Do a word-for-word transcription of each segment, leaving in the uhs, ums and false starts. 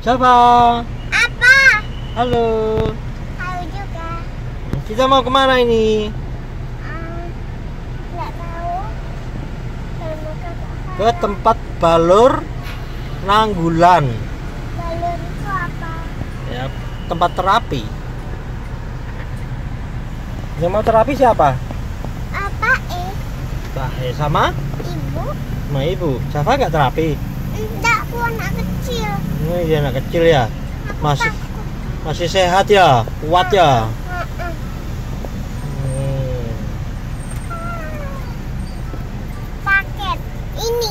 Java. Apa? Halo. Halo juga. Kita mau kemana ini? Um, nggak tahu. Kalau mau ke Ke tempat balur Nanggulan. balon itu apa? Ya, tempat terapi. Yang mau terapi siapa? Apa eh? Nah, eh, sama Ibu? sama ibu. Java nggak terapi? Enggak, aku anak kecil. Oh, iya anak kecil ya. Aku Masih takut. masih sehat ya, kuat ya. Uh-uh. Hmm. Paket ini.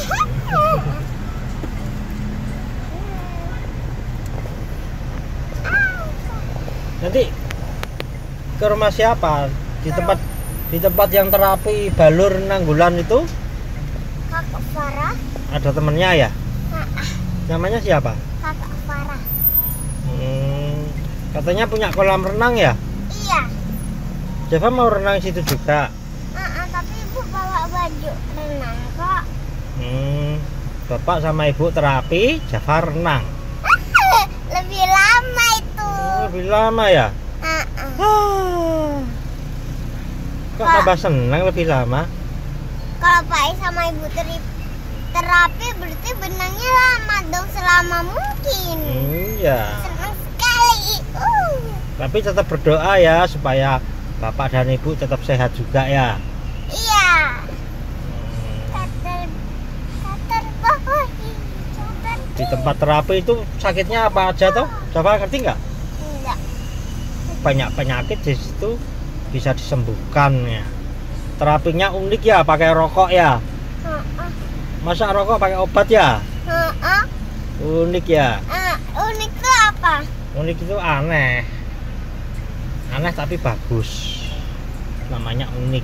Nanti ke rumah siapa? Di tempat di tempat yang terapi balur Nanggulan itu Kakak Farah. ada temennya ya? Uh-uh. Namanya siapa? Kakak Farah. Hmm, katanya punya kolam renang ya? Iya. Java mau renang situ juga. Uh-uh, tapi ibu bawa baju renang kok. Hmm, bapak sama ibu terapi, Java renang. Lebih lama itu. Oh, lebih lama ya? Uh-uh. Ah. Kok Pak. tambah senang lebih lama? Kalau Pak I sama Ibu teri terapi berarti benangnya lama dong, selama mungkin. Hmm, ya. Senang sekali. Uh. Tapi tetap berdoa ya supaya bapak dan ibu tetap sehat juga ya. Iya. Hmm. Kater kater boy. Kater. Di tempat terapi itu sakitnya apa aja toh? Coba ngerti nggak? Enggak. Banyak penyakit di situ bisa disembuhkan ya. Terapinya unik ya, pakai rokok ya. Heeh. Masa rokok pakai obat ya? Heeh. Unik ya. Ah, unik itu apa? Unik itu aneh. Aneh tapi bagus. Namanya unik.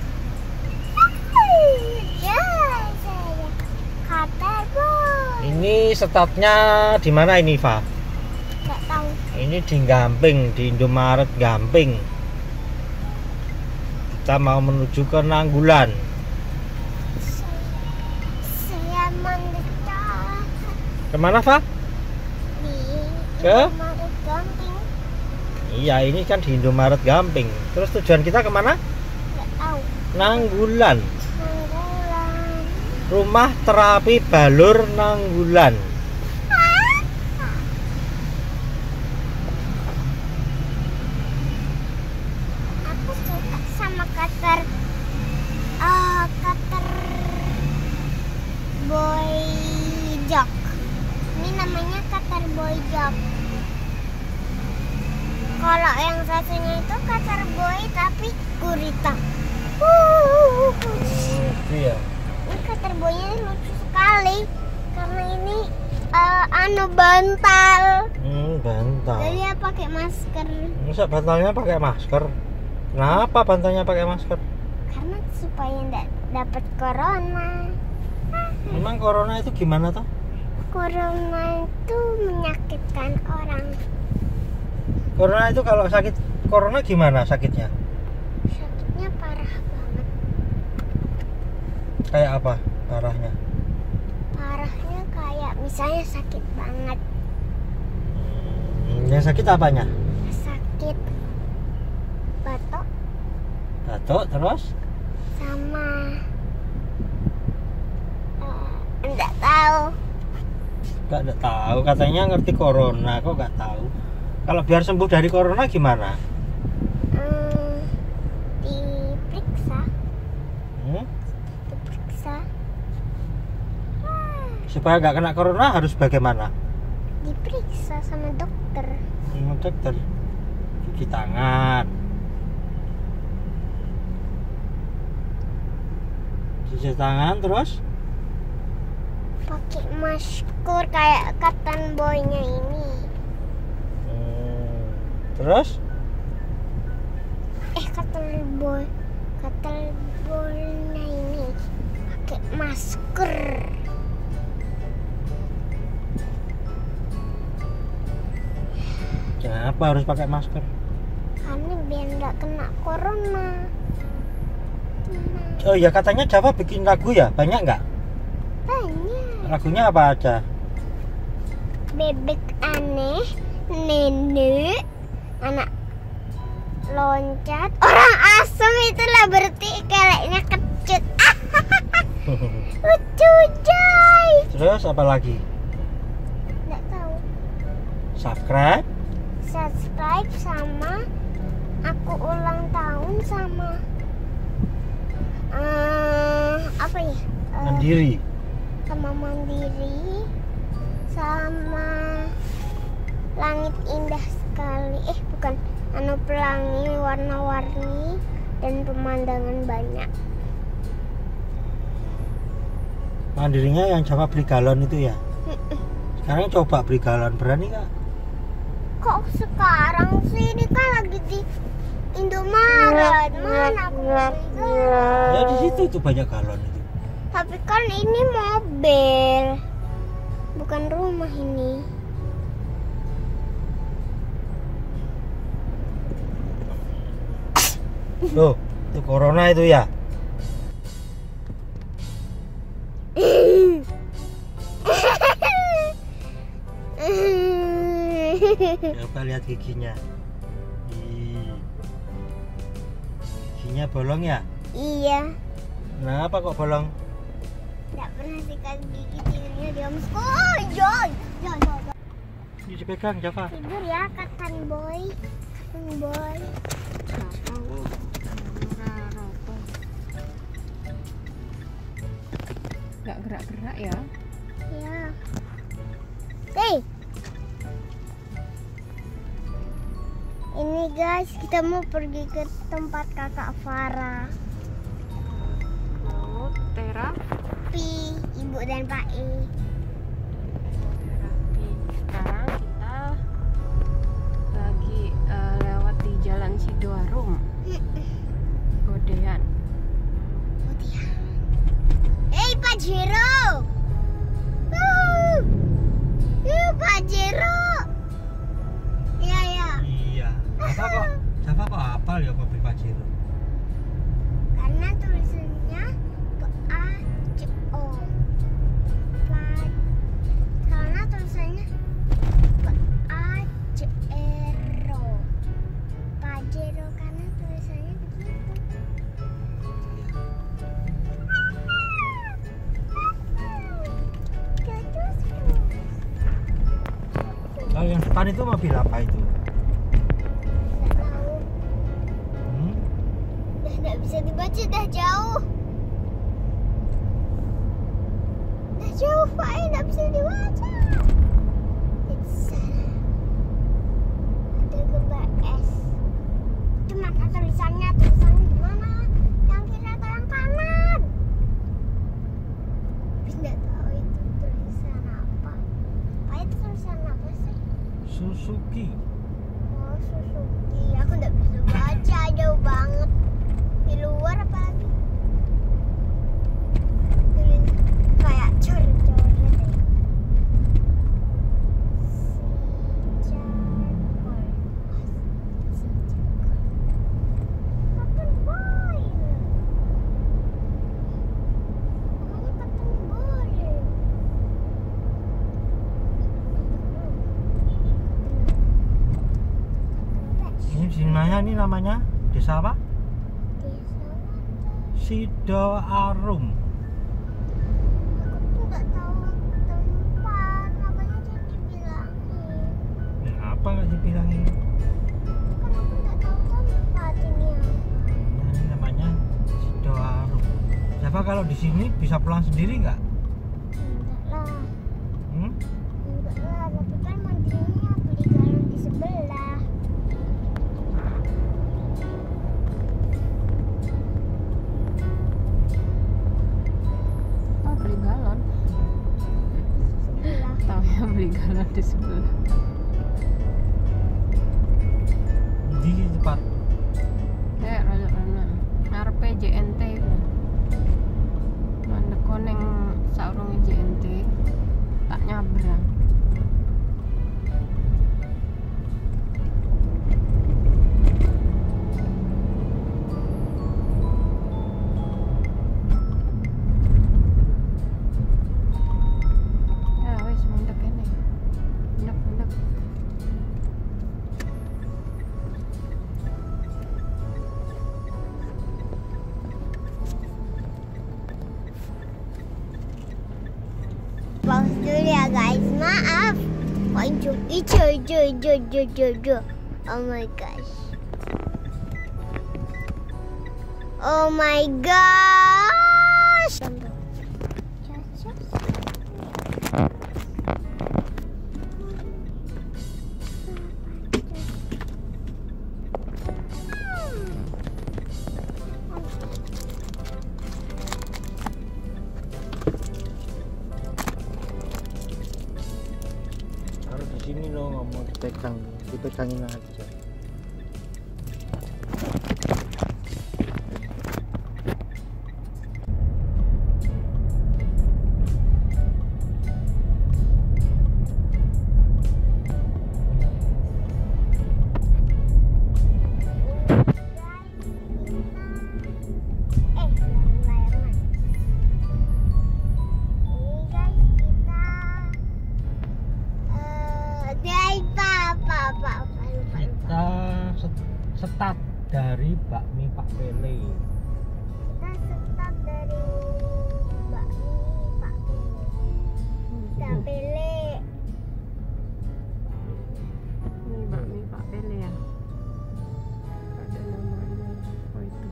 Ya, saya kater boy. Ini startnya di mana ini, Fa? Enggak tahu. Ini di Gamping, di Indomaret Gamping. Kita mau menuju ke Nanggulan. Saya mendekat Kemana, Fa? di Ke? Indomaret Gamping. Iya, ini kan di Indomaret Gamping. Terus tujuan kita kemana? Nggak tahu. Nanggulan. Nanggulan. Rumah terapi balur Nanggulan. Aku suka sama kater eh kater boy jok. Ini namanya kater boy jok. Kalau yang satunya itu kater boy tapi gurita. Uh, Itu ya. Ini kater boynya lucu sekali karena ini eh, anu bantal. Hmm, bantal. Jadi dia pakai masker Masa bantalnya pakai masker? Kenapa bantalnya pakai masker? karena supaya tidak dapat corona. Memang corona itu gimana toh? Corona itu menyakitkan orang. Corona itu kalau sakit corona gimana sakitnya? Sakitnya parah banget. Kayak apa parahnya? Parahnya kayak misalnya sakit banget. Hmm, yang sakit apanya? Sakit batuk Batuk terus? sama eh, enggak tahu. Gak ada tahu, katanya ngerti corona, kok gak tahu. Kalau biar sembuh dari corona gimana? Hmm, diperiksa, Hmm? diperiksa. Ah, Supaya gak kena corona harus bagaimana? diperiksa sama dokter. Hmm, dokter cuci tangan, cuci tangan terus Pakai masker kayak cotton boy-nya ini. hmm, terus Eh, cotton boy, cotton boy-nya ini pakai masker. kenapa harus pakai masker? Karena biar nggak kena corona. Nah, Oh ya, katanya Java bikin lagu ya, banyak nggak? banyak. Lagunya apa aja? bebek aneh, nenek, anak loncat, orang asem itulah berarti keleknya kecut. Lucu coy. Terus apa lagi? Nggak tahu. Subscribe. Subscribe sama aku ulang tahun sama uh, apa ya? Uh, Mandiri. Sama mandiri, sama langit indah sekali. Eh bukan, anu pelangi warna-warni dan pemandangan banyak. Mandirinya yang coba beli galon itu ya. Sekarang coba beli galon, berani nggak? Kok sekarang sih, ini kan lagi di Indomaret, mana aku mau beli galon? Ya di situ itu banyak galon itu. Tapi kan ini mobil, bukan rumah ini. Loh, itu corona itu ya. Coba lihat giginya. Ih. Giginya bolong ya? Iya. Kenapa kok bolong? Tidak pernah sikat gigi, tidurnya di homeschool. Joy, joy, joy, joy. Ini dipegang Java. Tidur ya, katan boy, katan boy. Gak gerak-gerak ya? Ya. Hei. Ini guys, kita mau pergi ke tempat kakak Farah. Mau terapi. Pi, ibu dan Pak E. Terapi. Sekarang kita lagi eh, lewat di Jalan Sidoarum, Godean. Hei Pajero. Wuh. Yuh Pajero. Iya ya. Iya. Apa kok? Java kok hafal ya mobil Pajero? Karena tulisannya P A C O. Pa- Karena tulisannya P A C R O. Pajero, karena tulisannya begitu. Oh, yang depan itu mobil apa itu? Nggak tahu. Hmm? Dah nggak bisa dibaca, dah jauh. Dah jauh, Pak E, nggak bisa dibaca. Di sana ada gambar S. Cuma ada tulisannya, tulisannya di mana? Yang kiri atau yang kanan? Tapi nggak tahu itu tulisan apa. Pak E, itu tulisan apa sih? Suzuki. Oh, Suzuki. Aku nggak bisa baca, jauh banget. Di luar apa lagi? Tulis kayak coret-coret deh. Si Jarkor. Si Jarkor. Kapan boy? Pokoknya kapan boy? Ini simanya ini namanya desa apa? Desa apa? Sidoarum. Aku tuh nggak tahu tempat, makanya jadi bilangin. Nah, apa nggak dibilangin? Kan aku nggak tahu tempat ini apa. Nah, ini namanya Sidoarum. Java kalau di sini bisa pulang sendiri nggak? Enggak lah, Hmm? enggak lah. Tapi kan mandirinya beli galon di sebelah. Oh, beli galon. Sebelah. Tahu ya, beli galon di sebelah. Di tempat. Eh, rada-rada ngarepe J N T. Mandek koneng saurunge J N T. Tak nyabrang. Ya wis mandek kene. Hijau, hijau, hijau, hijau, hijau, hijau. Oh my gosh. Oh my gosh. Harus di sini loh, ngomong dipegang, dipegangin aja. Kita set- start dari bakmi Pak Pele. Kita start dari bakmi Pak Pele. Pak Pele. Ini bakmi Pak Pele ya. Ada namanya. Oh itu.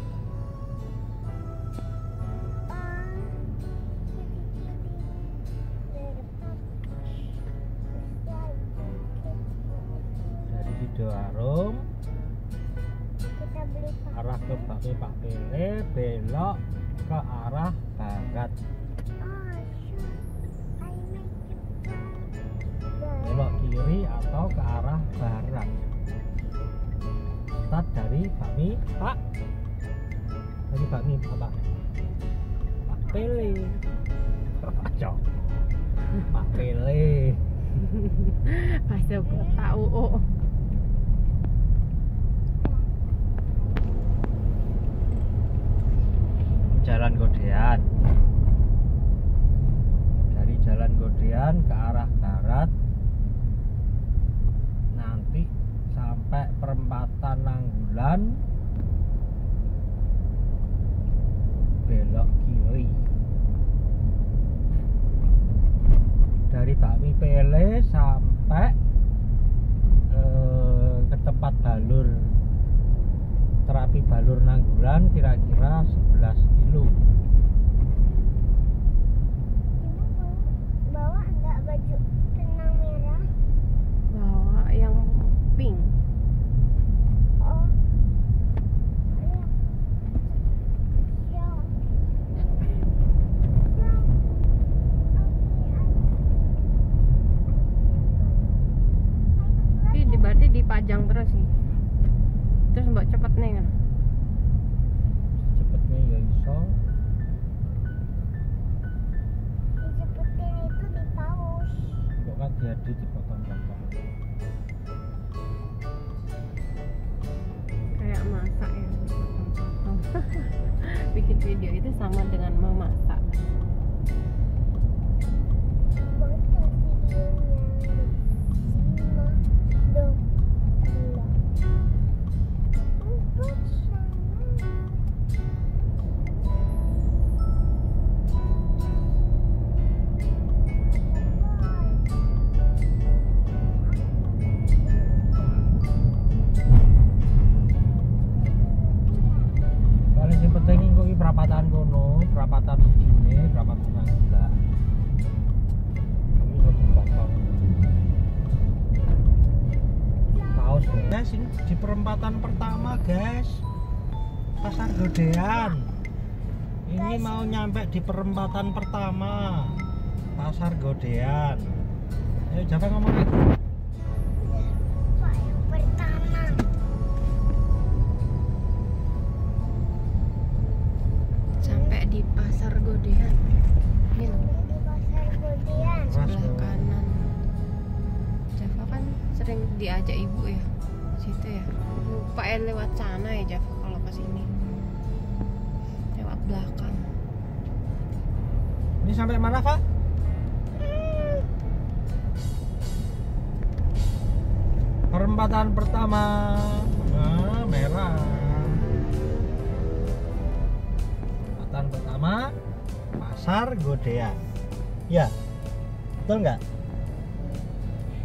Dari Sidoarung Kita beli Pak. arah ke bakmi Pak Pele, belok ke arah barat, Oh, sure. I make it belok kiri atau ke arah barat. Start dari bakmi Pak dari bakmi apa? Pak Pele. Cok. Pak Pele. Masuk kota U U. Jalan Godean. Dari Jalan Godean ke arah barat, nanti sampai perempatan Nanggulan, belok kiri. Dari bakmi Pele sampai eh, ke tempat balur terapi balur Nanggulan kira-kira sebelas kilo. Ibu bawa enggak baju tenang merah? Bawa yang pink. Oh. Iya. Ya. Ya. Tapi di berarti dipajang terus sih. Terus mbak cepet nih kan? Cepetnya ya iso. Dicepetin itu di paus. Kok kan diadu dipotong-potong. Kayak masak ya, dipotong-potong. Bikin video itu sama dengan memasak. Potong videonya. Lima, dua, dua. Untuk sana. Paling sing penting iku iki perapatan kono, perapatan sijine, perapatan Nanggulan. Iki kok dipotong. Paus. Guys, ini di perempatan pertama, guys. Pasar Godean. Ini mau nyampe di perempatan pertama. Pasar Godean. Ayo Java ngomong lagi. Pak yang pertama. Sampai di pasar Godean. Ini loh, Di pasar Godean. sebelah kanan. Java kan sering diajak ibu ya, situ ya. Lupa ya lewat sana ya Java kalau ke sini. Lewat belakang. Ini sampai mana, Pak? Perempatan pertama. Nah, merah. Perempatan pertama Pasar Godean. Ya. Betul nggak?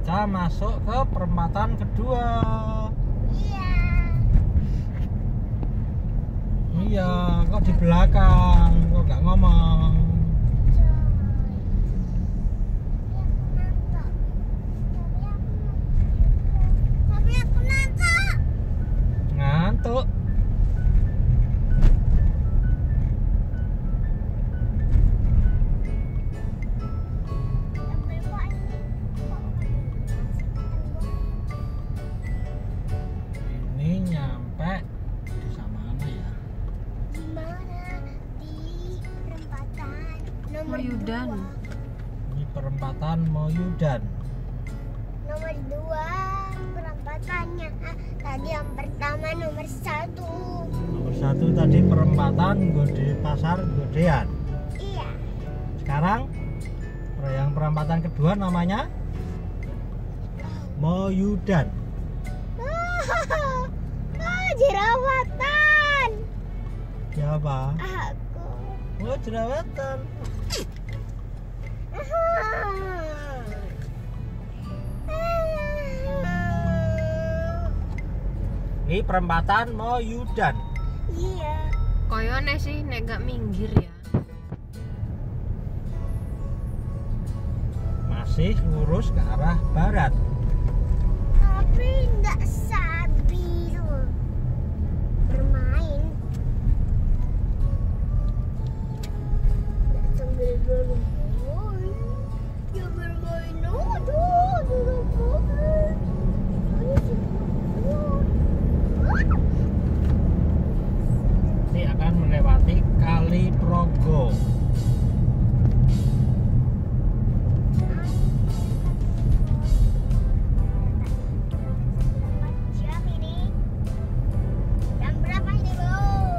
Kita masuk ke perempatan kedua. Iya. Iya, kok di belakang, kok gak ngomong. Tapi aku ngantuk. Ngantuk. Ini nyampe di mana ya? Di mana? Di perempatan nomor Moyudan. dua. Di perempatan Moyudan. Nomor dua perempatannya. Ah, tadi yang pertama nomor satu. Nomor satu tadi perempatan Gode Pasar Godean. Iya. Sekarang yang perempatan kedua namanya Moyudan. Oh, oh, jerawatan. Siapa? Aku. Oh, jerawatan. Ini perempatan Moyudan. Iya. Koyone sih nek gak minggir ya. Masih lurus ke arah barat. Tapi nggak sabi loh bermain. Nggak sambil bermain. Ya bermain aduh, duduk mobil. Ayo cepat. Ini akan melewati Kali Progo. Jam ini. Jam berapa ini, Bu?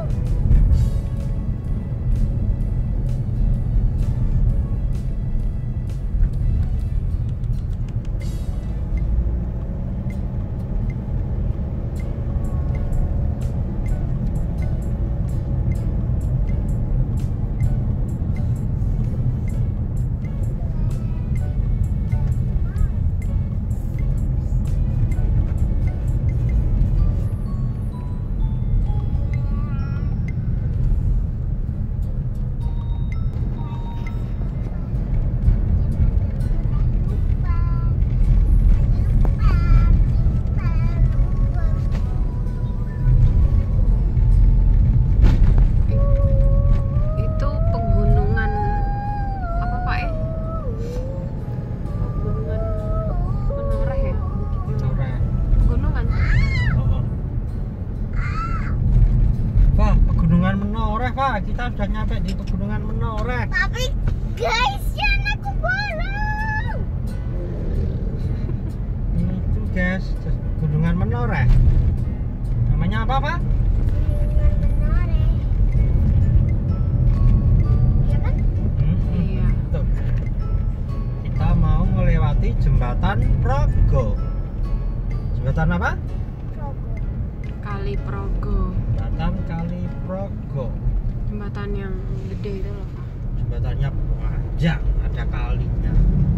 Itu pegunungan apa Pak ya? Pegunungan Menoreh ya? Menoreh. Pegunungan. Oh. Pak, pegunungan Menoreh, Pak. Kita sudah nyampe di pegunungan Menoreh. Tapi guys, jangan aku bolong. Itu guys, pegunungan Menoreh. Namanya apa, Pak? Menoreh. Iya kan? Hmm, Iya. tuh. Kita mau melewati jembatan Progo. Jembatan apa? Progo. Kali Progo. Jembatan Kali Progo. Jembatan yang gede itu loh Pak. Jembatannya panjang, ada kalinya.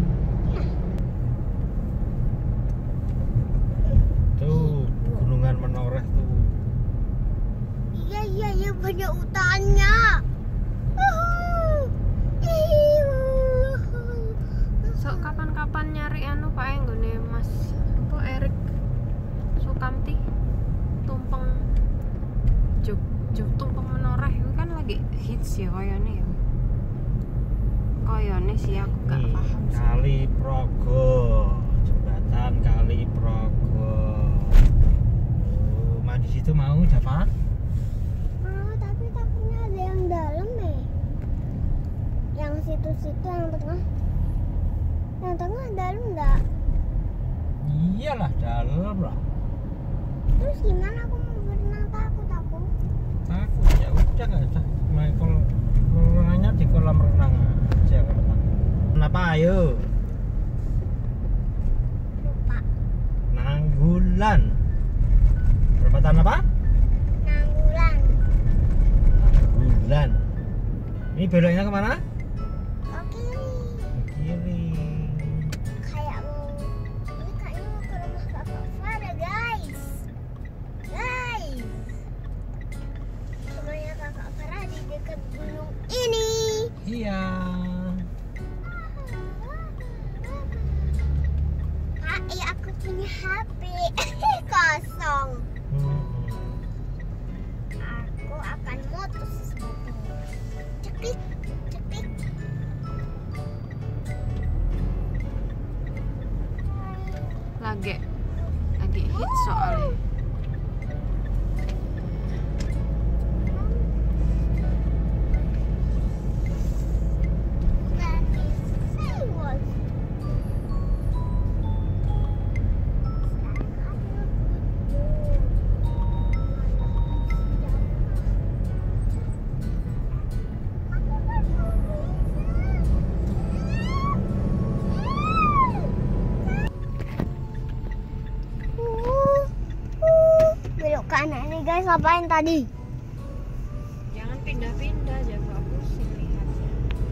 Tuh, pegunungan Menoreh tuh. Iya iya iya banyak hutannya. Uhuh. Iuh. So kapan-kapan nyari anu Pak yang gone Mas apa Erik Sukamti tumpeng Jog Jog tumpeng Menoreh itu kan lagi hits ya koyone ya. Koyone sih aku gak Nih, paham sih. Kali Progo, jembatan Kali Progo. Oh, mandi situ mau, Japa? Ah, tapi takutnya ada yang dalam nih. Yang situ-situ yang tengah. Yang tengah dalam enggak? Iyalah, dalam lah. Terus gimana aku mau berenang, takut aku. Takut ya udah nggak usah. Main kalau renangnya di kolam renang aja kalau takut. Kenapa ayo? Lupa. Nanggulan. Perempatan apa? Nanggulan. Nanggulan. Ini beloknya kemana? Oke. Ke kiri. Kayak mau Eh, aku punya H P kosong. Hmm. Aku akan mutus sesuatu. Cekik, cekik. Lagi lagi hit soalnya. Belok kanan nih guys, apain tadi? Jangan pindah-pindah, jaga pusing lihatnya.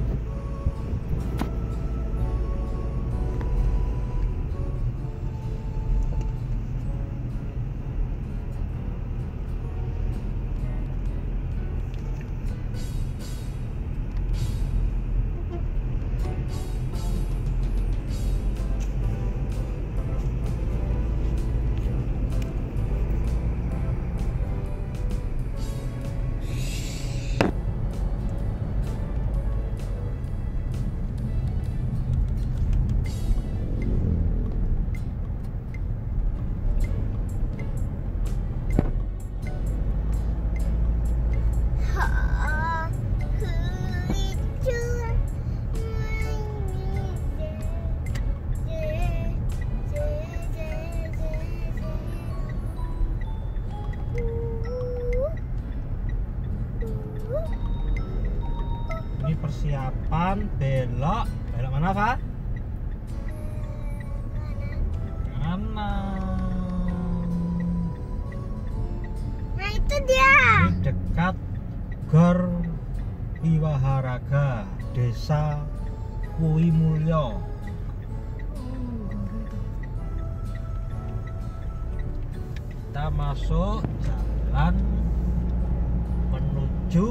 Ini persiapan belok. Belok mana, Pak? Kanan. Nah itu dia. Ini dekat Gor Iwaharaga, Desa Kui Mulyo. Kita masuk jalan menuju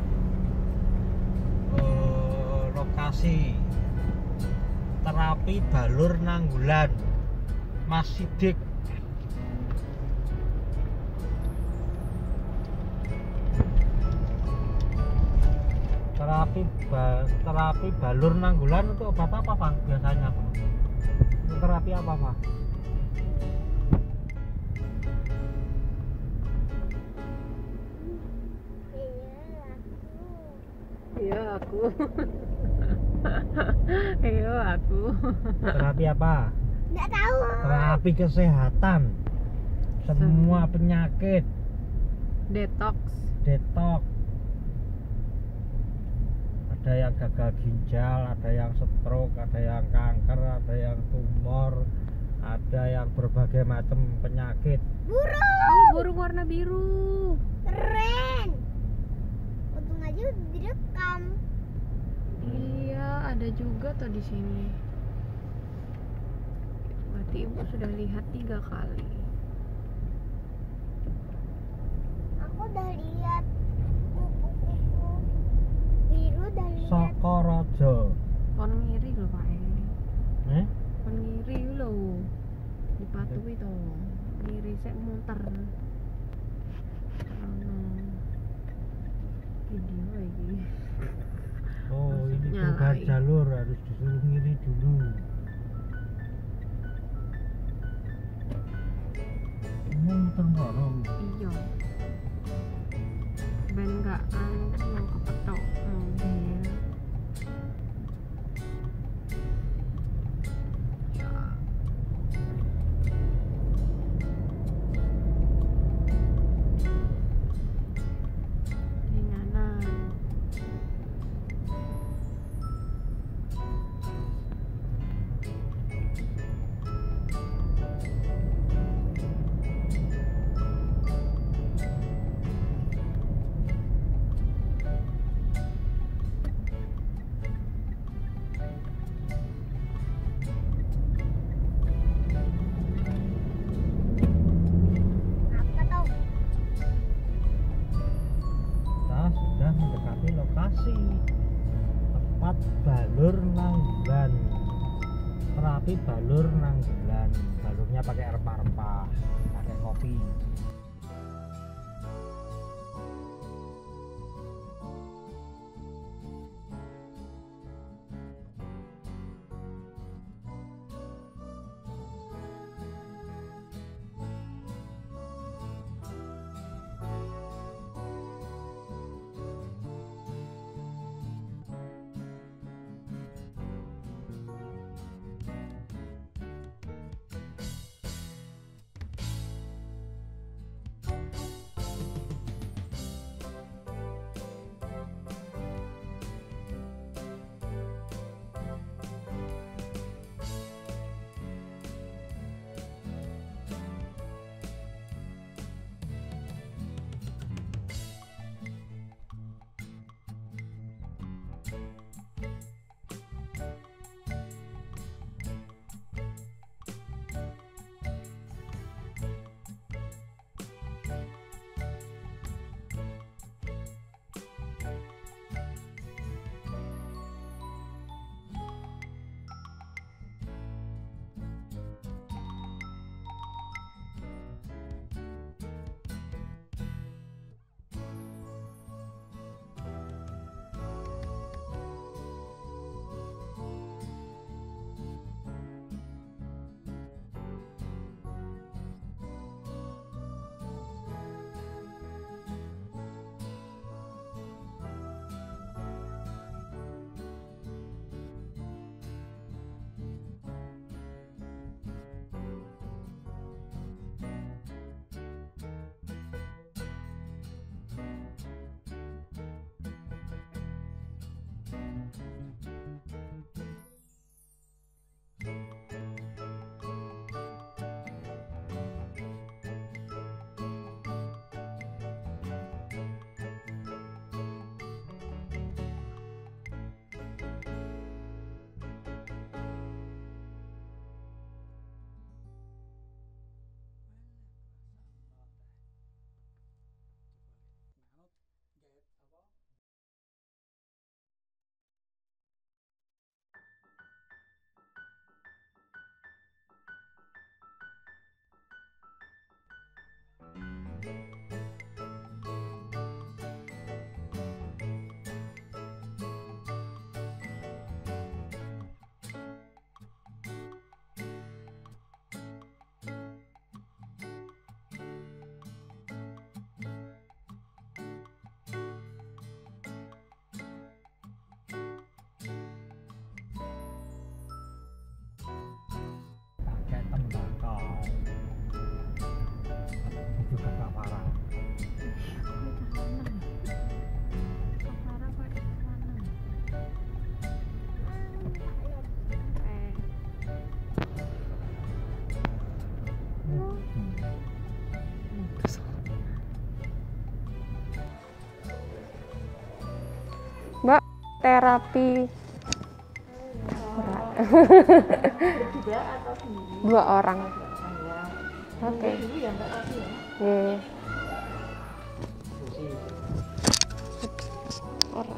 eh, lokasi terapi balur Nanggulan, Mas Sidik. Terapi ba, terapi balur Nanggulan itu obat apa, Pak? Biasanya, Pak? Itu terapi apa, Pak? Iya aku. Iya aku. Terapi apa? Nggak tahu. Terapi kesehatan. Semua penyakit, Detox. detox. Ada yang gagal ginjal, ada yang stroke, ada yang kanker, ada yang tumor, ada yang berbagai macam penyakit. Burung. Oh, burung warna biru. Keren. Untung aja udah direkam. Iya, ada juga tuh di sini. Berarti ibu sudah lihat tiga kali. Aku udah lihat kupu-kupu biru dan lihat Sokorojo. Kon ngiri loh Pak. Eh? Kon ngiri loh. Dipatuhi toh. Ngiri sek muter. Ono video lagi. Oh, ini Nyalain. bukan jalur, harus disuruh ngiri dulu. Ini muter ngorong. Iya. Ben gak anu mau kepetok mobil. Ya. Ringanan. tapi balur nanggelan, balurnya pakai rempah-rempah, pakai kopi. Mbak, terapi dua orang. Oke. Okay. Orang.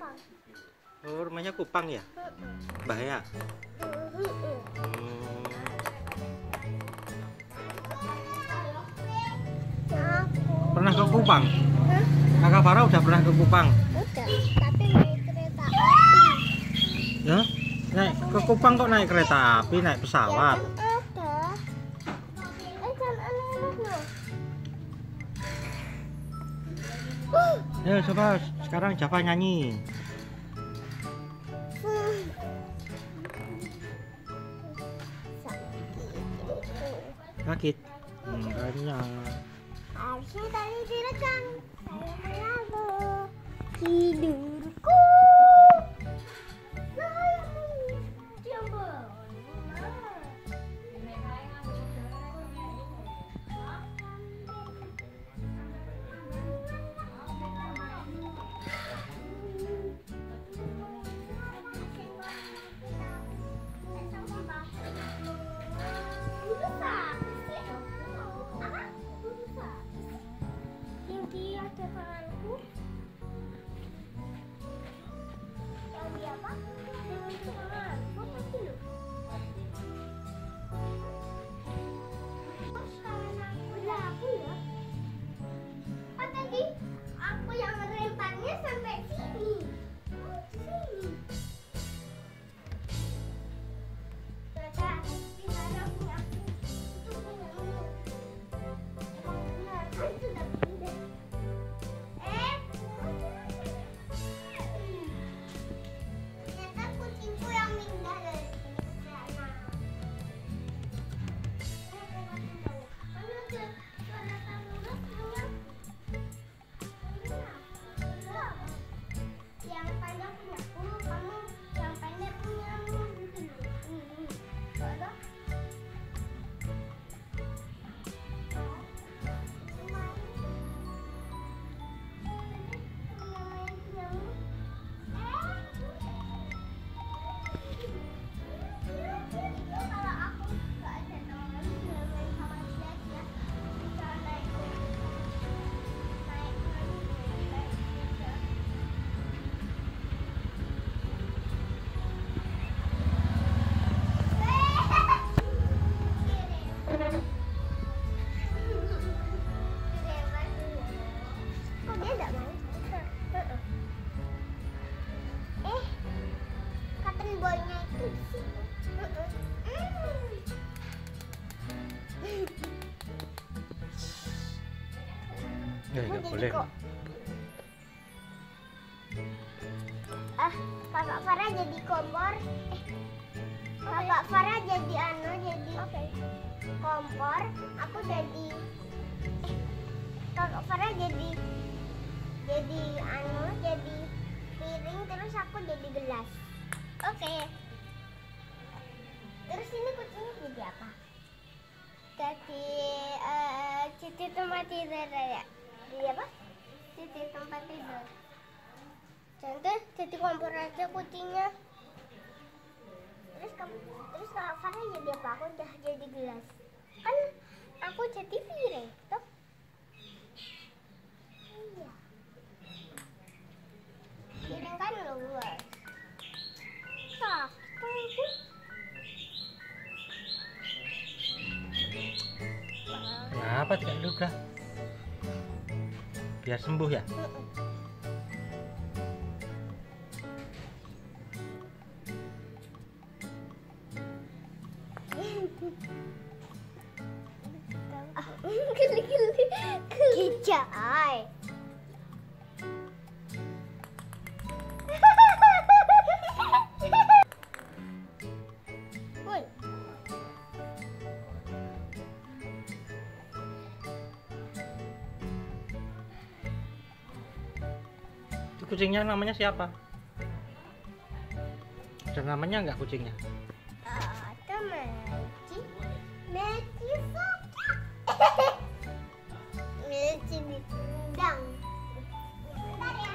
Kupang. Oh, rumahnya Kupang ya? Bahaya. Hmm. Pernah ke Kupang? Hah? Kakak Farah udah pernah ke Kupang? Udah, tapi naik kereta api. Ya? Naik ke Kupang kok naik kereta api, naik pesawat? Ya kan ada. Eh kan anak-anak loh. Ya coba sekarang Java nyanyi. Sakit. Makanya. Harusnya tadi direkam. Saya mengaku tidurku. Saya mencoba. Aku yang melemparnya sampai sini. Oh, sini. Sudah, di mana punya aku? Itu punya aku. Emang benar, kan sudah pindah. Eh, ternyata kucingku yang pindah dari sini ke sana. Mana ada suara tamunya punya? Yang panjang punya aku, kamu yang pendek punyamu gitu loh. Hmm. Kalau kalau aku nggak ada teman main sama dia, dia bisa naik naik naik naik. Kok dia nggak mau? Eh, cotton boy-nya itu di situ. Ya, Mau nggak jadi boleh. kok. Ah, Kakak Farah jadi kompor. Eh, Kakak Farah jadi anu, jadi kompor. Aku jadi eh, Kakak Farah jadi jadi anu, jadi piring. Terus aku jadi gelas. Oke. Terus ini kucingnya jadi apa? Jadi eh Cici tempat tidur ya. Jadi apa? Cici tempat tidur. Contoh jadi kompor aja kucingnya. Terus kamu, terus Kak Farah jadi apa? Aku udah jadi gelas. Kan aku jadi piring, toh? Iya. Piring kan luas. Nah, tunggu. Kenapa tidak luka? Biar sembuh ya? Geli-geli. Kicai. Woi. Itu kucingnya namanya siapa? Ada namanya nggak kucingnya? Ada Meci. Meci suka. Meci ditendang. Bentar ya.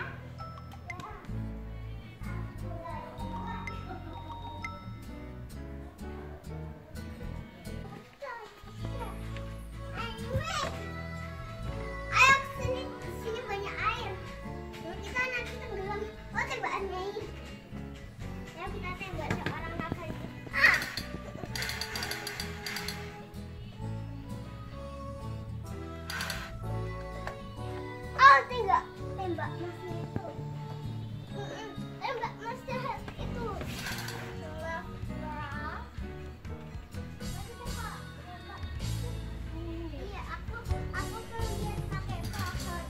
Ayo sini, sini banyak air. Kita nanti tenggelam. Oh, tebakan kita tembak seorang naga itu. Ah! Oh, tembak, tembak masnya itu. Mm-mm, Tembak mas jahat itu. Tembak, tembak. Iya, aku aku tuh lihat pakai pohon.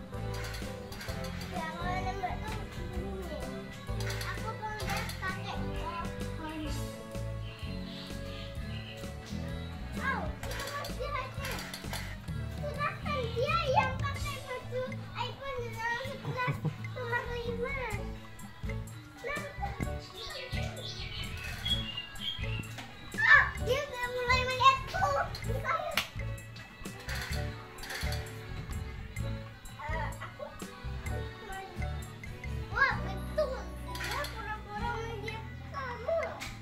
Ya, kalau nembak tuh begini. Aku tuh lihat pakai pohon. Oh, itu mas jahatnya. Silahkan dia yang pakai baju iPhone sebelas nomor lima. Oh, dia udah mulai melihatku. Saya. Eh, aku. Wah, betul. Dia pura-pura melihat kamu.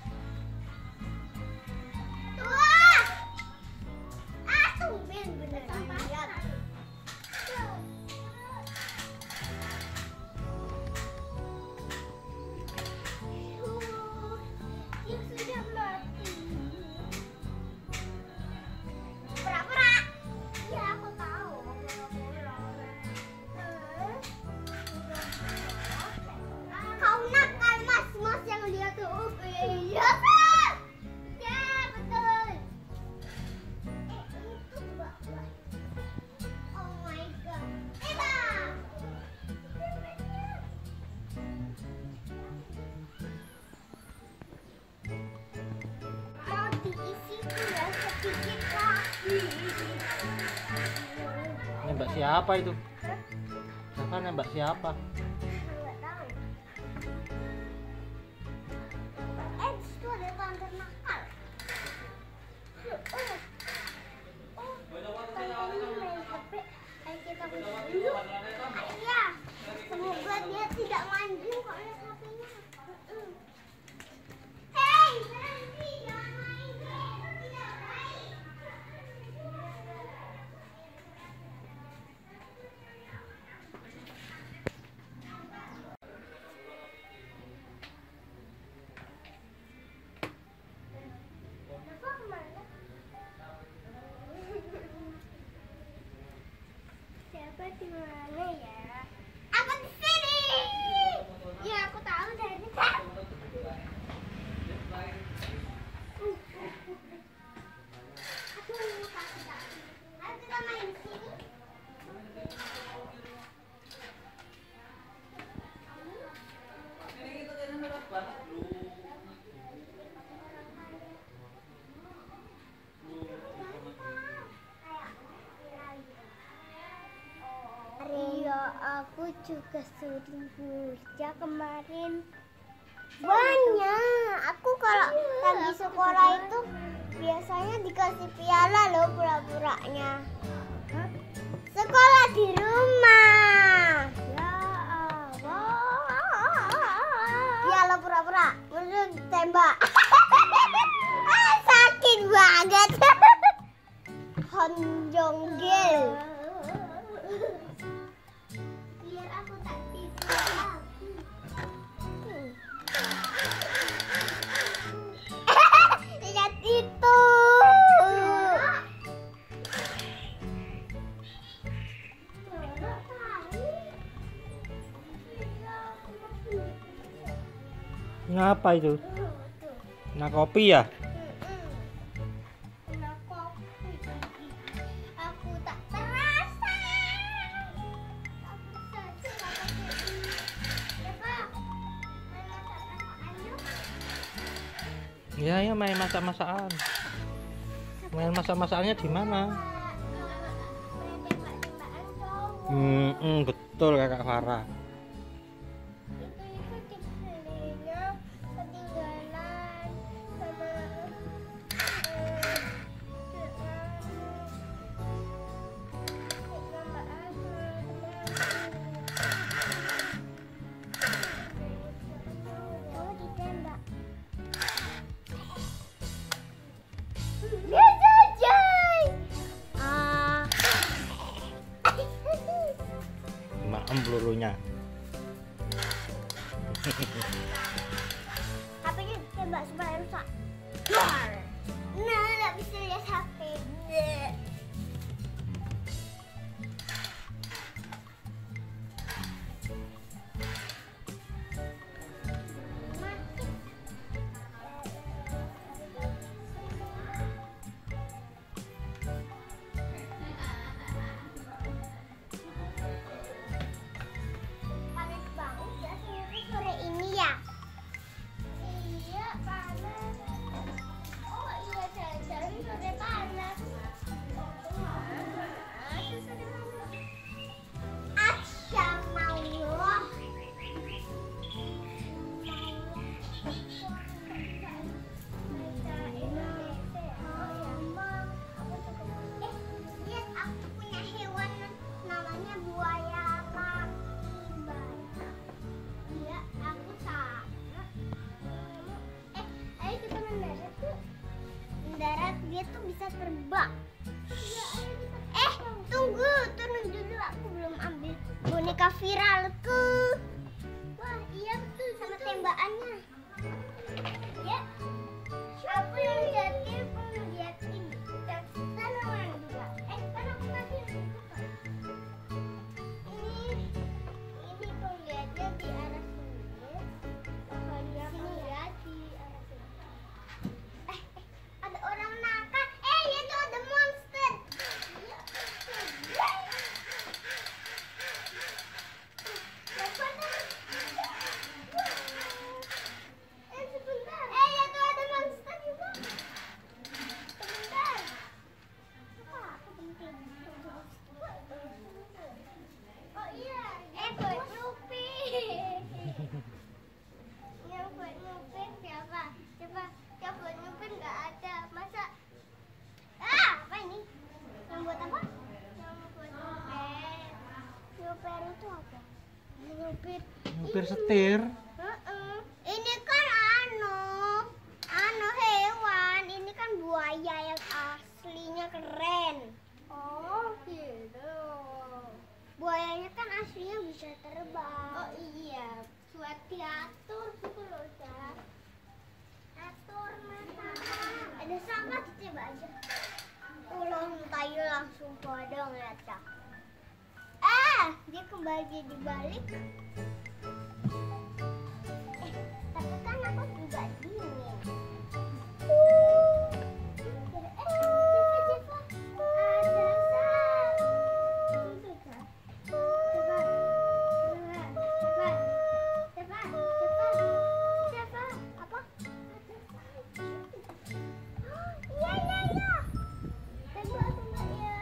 Wah. Ah, tumben bener lihat. Dia sudah mati. Pura-pura. Ya, aku tahu. Pura-pura. Eh. Kau nakal, mas, mas yang lihat tuh. Iya, Pak. Ya, betul. Eh, itu Mbak. Oh my god. Eba. Mau diisi tinggal sedikit lagi. Nembak siapa itu? Siapa nembak siapa? Nggak tahu. Eh, itu ada tante nakal. Oh, oh, tante ini main H P. Ayo kita pergi dulu. Iya, semoga dia tidak mandi kok lihat H P-nya. Mm-mm. Hei, berhenti, jangan main game. Tidak baik. Bapak kemana? Siapa di mana ya? Aku di sini. Ya, aku tahu dari kan. Aku mau kasih tahu. Ayo kita main di sini. Rio, aku juga sering kerja kemarin. Banyak. Aku kalau lagi sekolah itu biasanya dikasih piala loh pura-puranya. Sekolah di rumah. Ya Allah. Piala pura-pura. Menurut tembak. Ah, sakit banget. Honjonggel. Biar aku tak tidur lagi. Lihat itu. Ngapa itu? Nah, kopi ya? Kena kopi. Aku tak terasa. Aku saja nggak pakai ini. Ya, Pak. Main masak-masakan yuk. Iya, ya main masak-masakan. Main masak-masakannya di mana? Main tembak-tembakan cowok. Hmm, hmm, betul kakak Farah. Itu itu dibelinya ketinggalan sama eh, sama Mbak Asma. Kamu ditembak. Biasa Jay. Ah. Maem pelurunya. enggak supaya rusak. Nah, nggak bisa lihat H P. Panas banget ya sore ini ya. Iya panas. Oh iya jalan-jalan sore panas. Assalamualaikum. Eh, lihat aku punya hewan namanya buaya lambat. Iya, aku sama. Eh, ayo kita mendarat yuk. Mendarat dia tuh bisa terbang. Eh, tunggu, turun dulu. Aku belum ambil boneka viralku. Wah, iya betul sama tembakannya. Ya, aku yang jadi penglihat ini. Dan sana orang juga. Eh, kan aku tadi yang buka. Ini, ini penglihatnya di arah sini. Pohonnya penglihat di arah sini. Eh, eh, ada orang nakal. Eh, itu ada monster. Ya, eh, sebentar. Eh, itu ada monster juga. Sebentar. Apa? Aku penting. Oh iya, eh buat nyupir. Yang buat nyupir siapa? Siapa? Yang buat nyupir nggak ada. Masa? Ah, apa ini? Yang buat apa? Yang buat nyupir. Nyupir itu apa? Nyupir. Nyupir setir. Heeh. Ini kan anu, anu hewan. Ini kan buaya yang aslinya keren. Oh gitu. Buayanya kan aslinya bisa terbang. Oh iya, buat diatur gitu loh, Cak. Atur mata. Ada sama coba aja. Ulang tayo langsung podong ya, Cak. Eh, dia kembali dibalik. Eh, tapi kan aku juga dingin. Uh, eh, Jeva, Jeva, ada sal. Itu kan? Coba, coba, coba, coba, coba, coba, apa? Ada sal. Oh, iya, iya, iya. Coba, coba ya.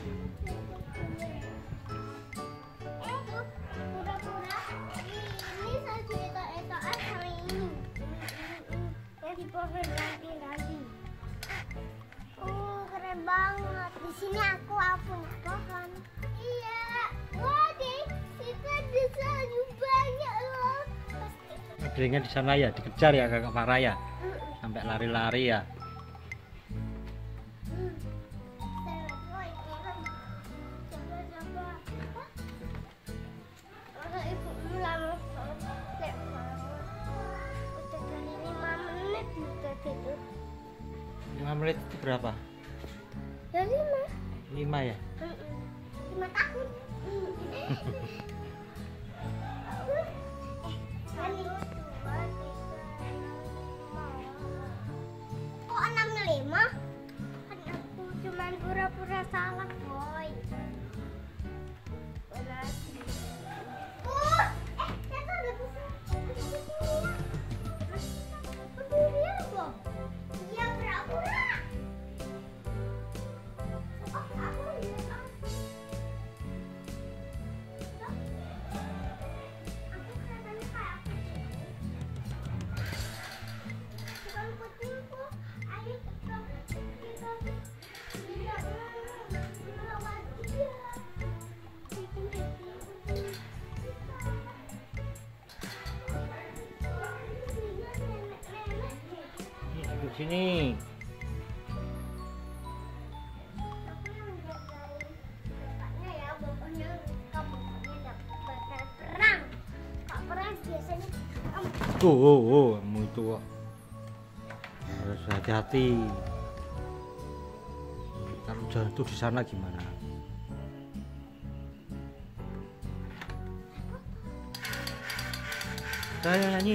Eh, tuh, pura-pura. Ini salju etok-etokan sama ini. Yang di pohon lagi-lagi. Oh, keren banget. Di sini aku punya pohon. Iya. Wah, di situ ada salju banyak loh. Pasti. Gedenya di sana ya, dikejar ya kakak Farah ya. Sampai lari-lari ya. Hmm. Coba, coba. Kalau ibumu lama banget, udah dari lima menit juga tidur. lima menit itu berapa? Ya lima. lima ya? Lima tahun. Kok enam lima? Kan aku cuma pura-pura salah, boy. Uh, eh, ternyata ada bisa. Berdiri apa? Iya, pura-pura. Oh, aku lihat ah. Tuh. Aku kelihatannya kayak apa? Bukan kucingku. Ayo kita kita tidak melawan dia. Kucing kucing kucing. Ini duduk sini. Aku yang jagain bapaknya ya, bapaknya kamu bapaknya dapat perang. Kak perang biasanya kamu. Oh, oh, oh, kamu itu kok. harus hati-hati. Kalau jatuh di sana gimana? Saya nyanyi.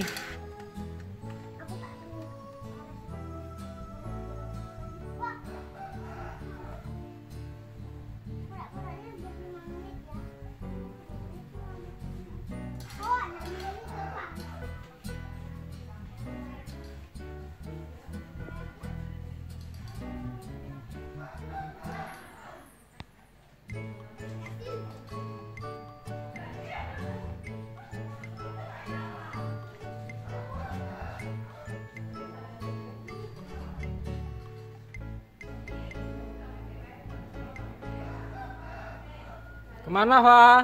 Kemana, Pak?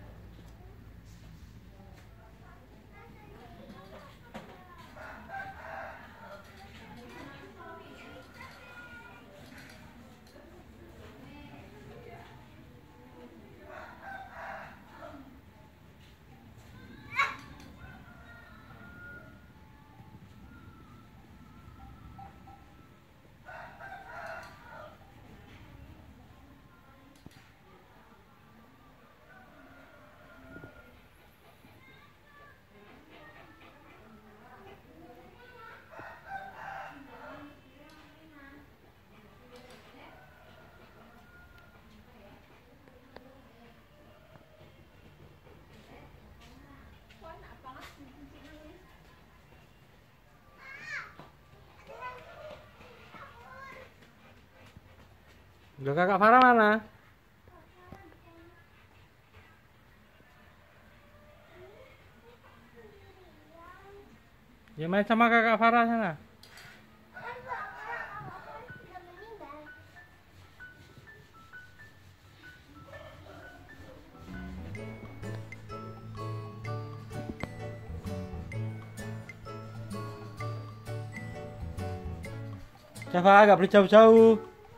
Udah kakak Farah mana? Ya main sama kakak Farah sana. Coba agak beri jauh-jauh.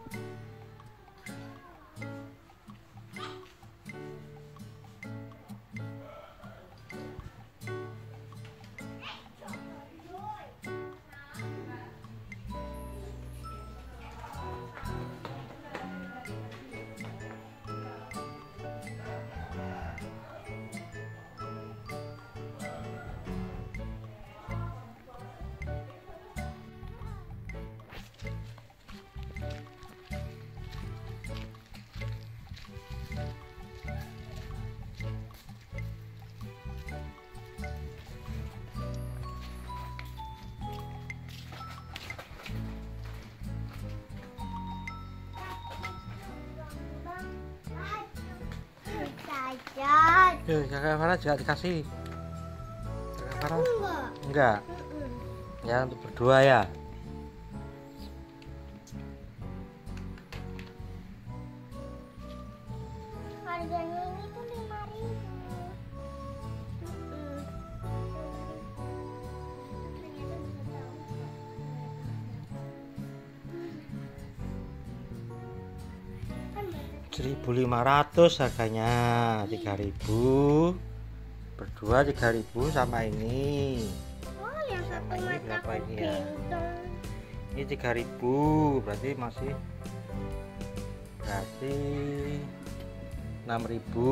Tuh, kakak Farah juga dikasih. Kakak Farah enggak? Enggak. Ya untuk berdua ya. Harganya ini tuh lima ribu. seribu lima ratus harganya, tiga ribu berdua, tiga ribu sama ini. Oh, yang Sama satu ini mata berapa ini ya? bintang. Ini tiga ribu, berarti masih berarti enam ribu.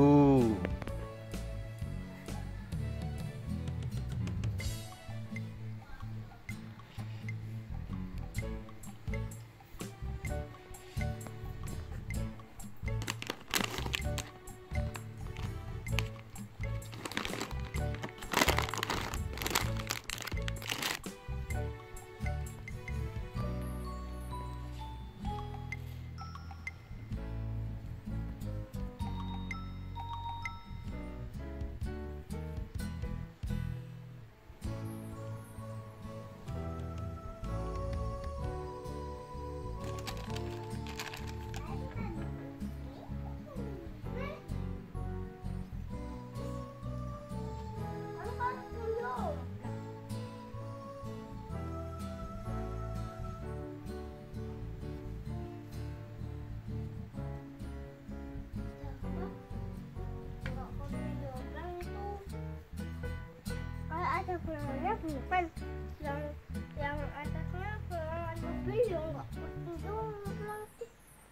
Kalau ada gulanya bukan yang yang atasnya gelang lebih ya enggak. Itu nanti.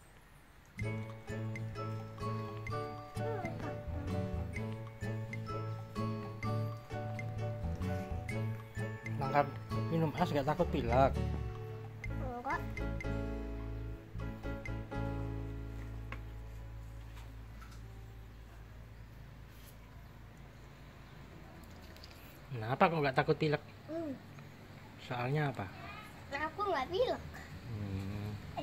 Makan minum es gak takut pilek? Enggak. Kenapa kok gak takut pilek? Hmm. Soalnya apa? Nah, aku nggak pilek. Hmm. Eh,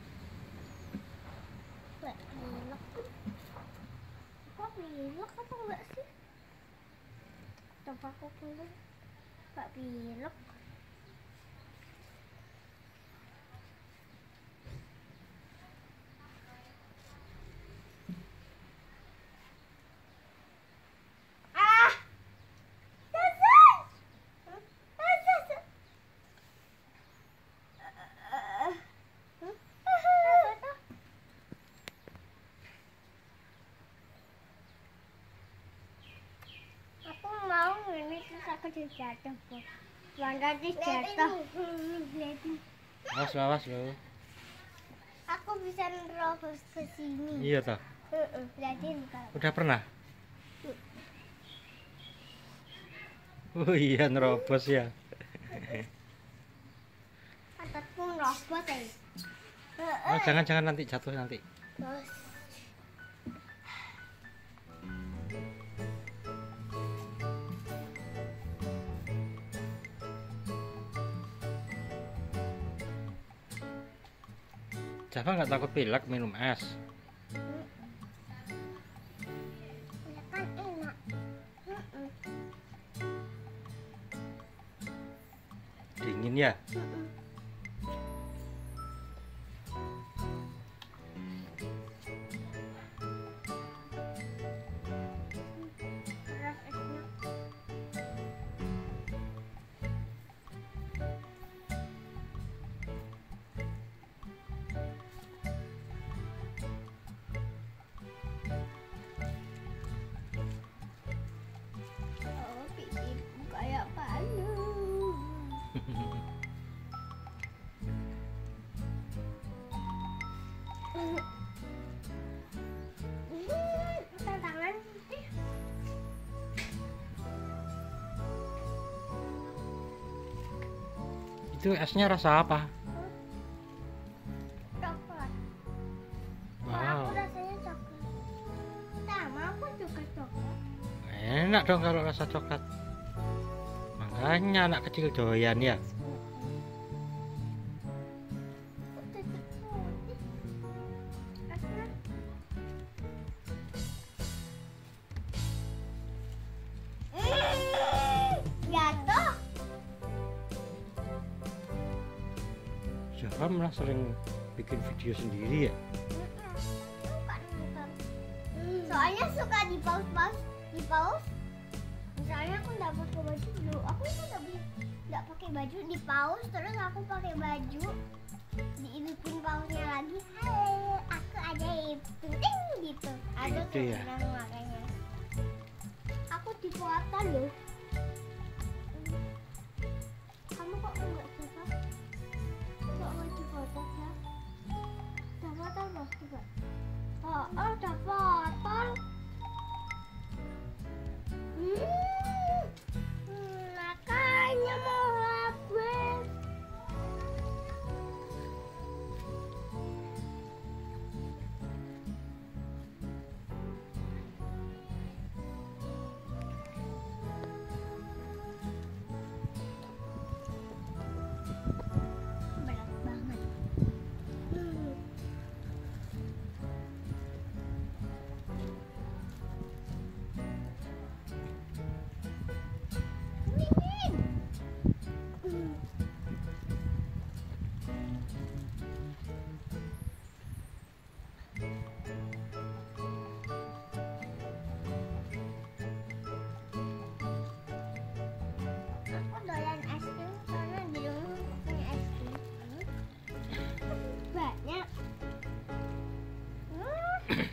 nggak pilek. Kok pilek atau enggak sih? Coba aku pilek. Nggak pilek. Ah! Dasar! Hah? Ah, dasar! Eh, hmm? Apa tuh? Aku mau ini terus aku jatuh kok. Bangga jatuh. Awas, awas lo. Aku bisa nerobos ke sini. Iya toh. Heeh, liatin kalau. Udah pernah? Oh iya nerobos ya. Pantatku nerobos ya. Oh jangan jangan nanti jatuh nanti. Terus. Java nggak takut pilek minum es. Ya kan enak. Heeh. Dingin ya. Heeh. Keras esnya. Oh, pipiku kayak palu. Tantangan sih. Itu esnya rasa apa? Coklat. Kalau Wow. aku rasanya coklat. Sama aku juga coklat. Enak dong kalau rasa coklat. Makanya anak kecil doyan ya. Jatuh. Java malah sering bikin video sendiri ya. Soalnya suka di pause pause di pause. Misalnya aku nggak pakai baju dulu, aku itu nggak bi- nggak pakai baju di pause, terus aku pakai baju diilipin pausnya lagi. Hai, aku ajaib, ting gitu. Aku Gitu ya? senang makanya. Aku di foto loh. Kamu kok nggak coba? Kok nggak di foto ya? Udah foto loh coba. Oh, oh udah foto. Hmm, makanya mau habis. Berat banget. Hmm. Dingin. Hmm. Aku doyan es krim karena di rumah punya es krim. Banyak. Hmm.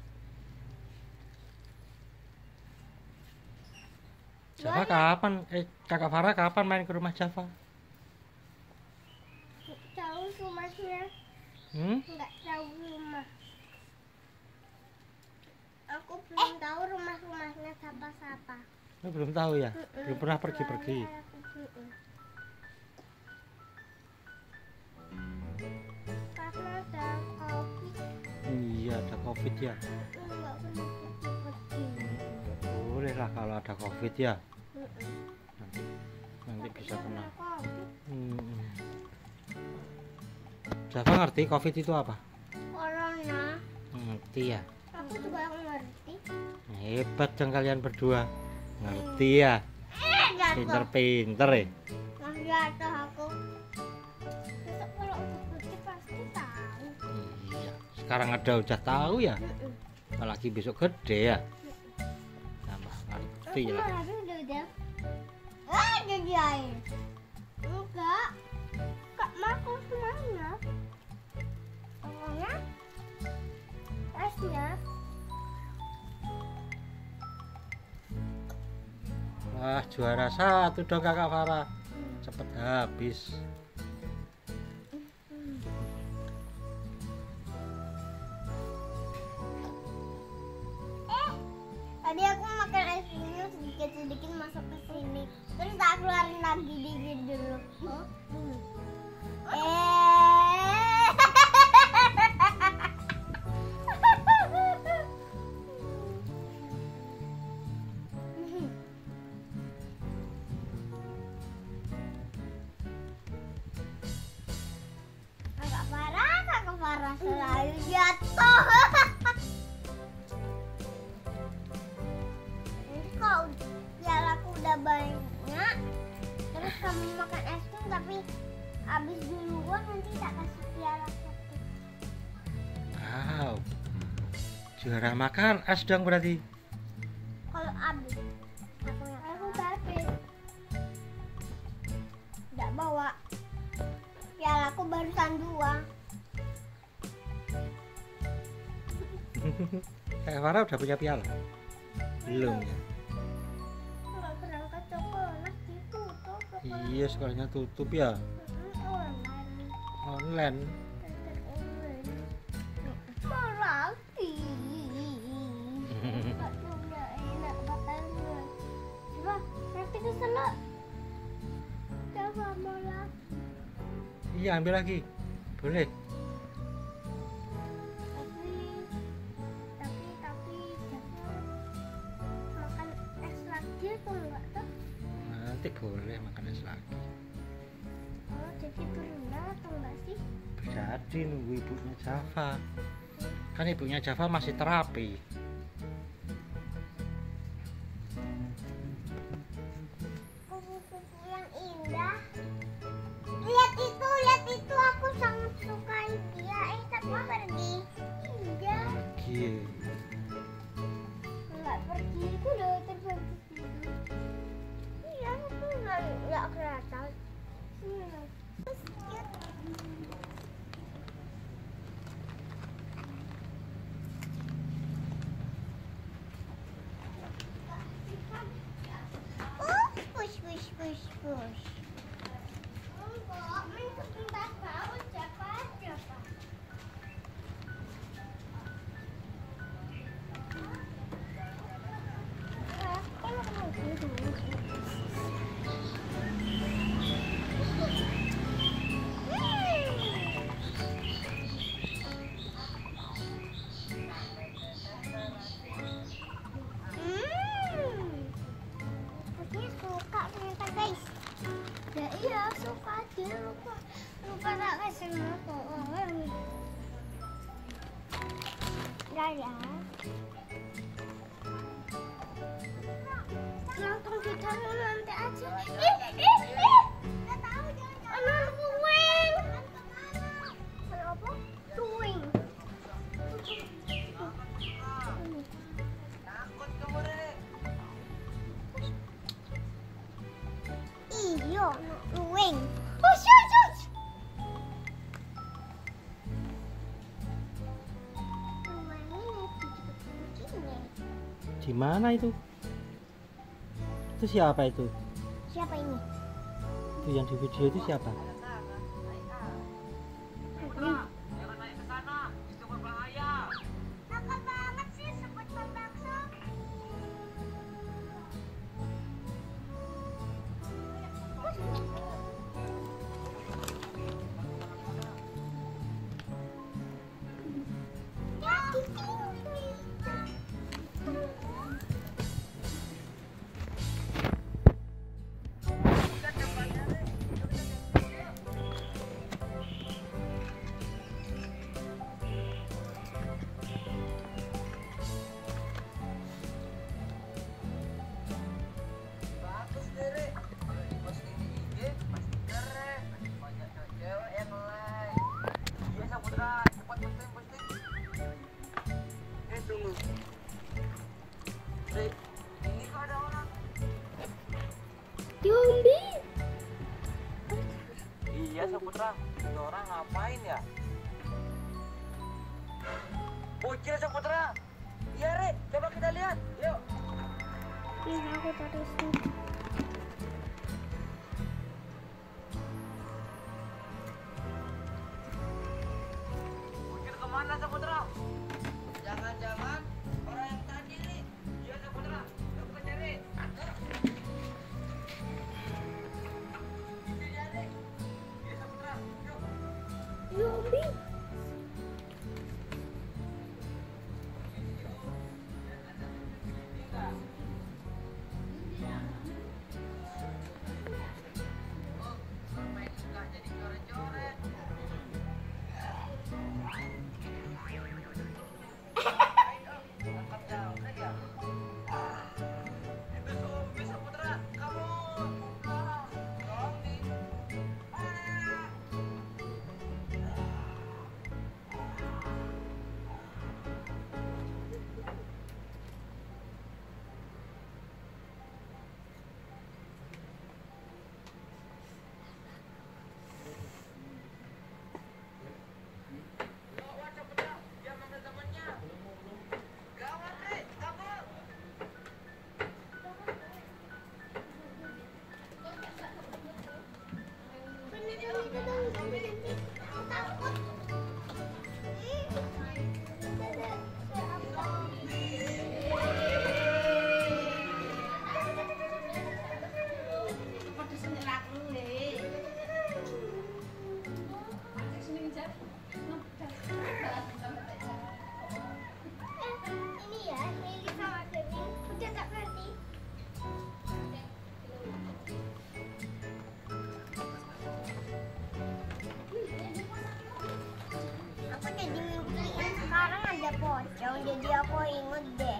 Java kapan? Eh kakak Farah kapan main ke rumah Java? Masnya Hmm? nggak tahu rumah. Aku belum eh. tahu rumah-rumahnya siapa-siapa. Lu belum tahu ya? Mm-mm. Belum pernah pergi-pergi. Karena ada covid. Iya, ada covid ya. Nggak boleh pergi-pergi. Boleh lah kalau ada covid ya. Mm-mm. Nanti, nanti bisa kena. COVID. Hmm. Java ngerti covid itu apa? Corona. Ngerti ya. Aku juga ngerti. Hebat dong kalian berdua. Ngerti ya. Eh, jatuh. Pinter-pinter ya. Masih jatuh aku. Besok kalau udah pergi pasti tahu. Iya. Sekarang ada udah tahu ya. Mm-mm. Apalagi besok gede ya. Tambah ngerti Aku lah. malah udah udah. Ah, jadi air. Enggak. Kak makan semuanya. Pokoknya esnya. Wah, juara satu dong kakak Farah. Cepet habis. Eh, tadi aku makan es krimnya sedikit-sedikit masuk ke sini. Terus tak keluarin lagi dikit dulu. Oh. Hmm. Eh. Kakak Farah, kakak Farah selalu jatuh. Nanti kalau pialaku udah banyak, terus kamu makan es krim tapi habis duluan, nanti tak kasih piala satu. Wow. Juara makan es dong berarti. Kalau habis, aku yang aku habis. Tidak bawa. Pialaku barusan dua. Kakak Farah udah punya piala? Belum ya. Nggak berangkat sekolah ditutup. Sekolah. Iya, sekolahnya tutup ya. Mm, online. Online. Belajar online. Berarti. Nggak punya enak bakalnya. Coba nanti keselak. Coba mau lagi. Iya, ambil lagi. Boleh. Tapi tapi tapi jangan makan es lagi atau enggak tuh? Nanti boleh makan es lagi. Oh, jadi berenang atau enggak sih? Jadi nunggu ibunya Java. Kan ibunya Java masih terapi. Kupu-kupu yang indah. Lihat itu, lihat itu, aku sangat sukai dia. Eh, tapi pergi. Indah. Gil. Enggak pergi, aku udah terbang ke situ. Iya, aku enggak enggak kelihatan. Iya. Oh, push, push, push, push. Enggak, main sebentar tahu siapa siapa. Ya iya suka dia lupa lupa tak kasih makan. Dada. Langsung di dalam nanti aja. Ih ih ih. Nggak tahu jangan-jangan. Anak kuing. Anak apa? Kuing. Iyo, kuing. Push, push, push. Di mana itu? Itu siapa itu? Siapa ini? Itu yang di video itu siapa? orang ngapain ya? Bocil Saputra. Iya, Re, coba kita lihat. Yuk. Ini aku terus. Bocil kemana Saputra? Jangan-jangan orang yang tadi nih. Iya Saputra, yuk kita cari. Iya, Re. Iya Saputra, yuk. Zombie. Pocong, jadi aku inget deh.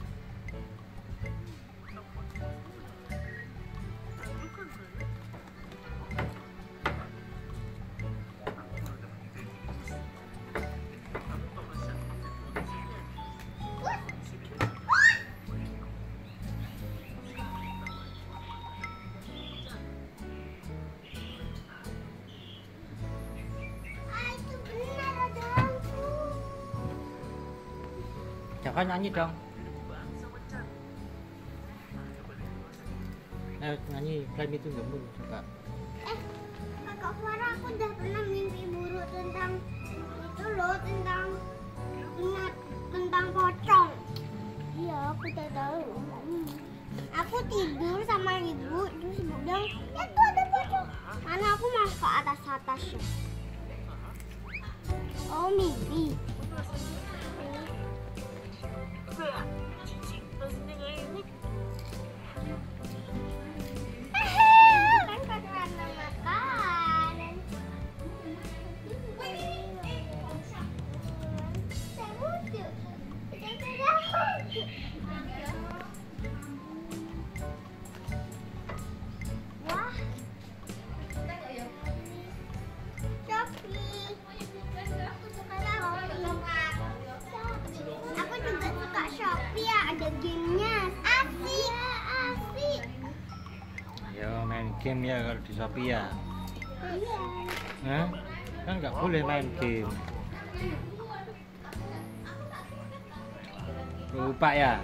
Jangan nyanyi dong. Ayo nyanyi Climb Into the Moon coba. Eh, Kakak Farah, aku udah pernah mimpi buruk tentang itu loh, tentang ingat tentang pocong. Iya, aku udah tahu. Aku tidur sama ibu, terus ibu bilang, ya tuh ada pocong. Karena aku mau ke atas atasnya. Oh, mimpi. Game ya kalau di Shopee ya. Iya. Hah? Kan nggak boleh main game. Lupa ya.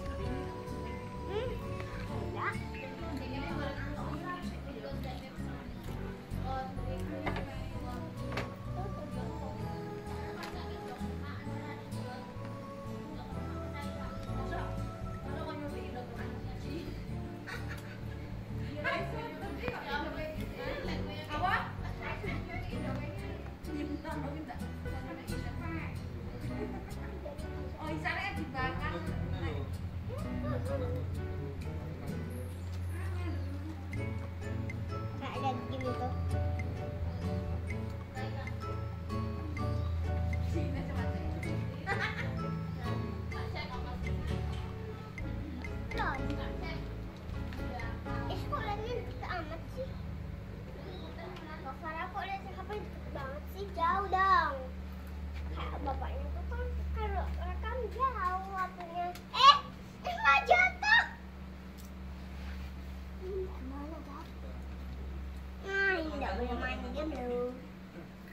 Jauh dong. Kayak bapaknya tuh kan kalau rekam jauh waktunya. Eh, eh nggak jatuh. Hmm, mana jatuh? Nah, ini nggak boleh main game loh.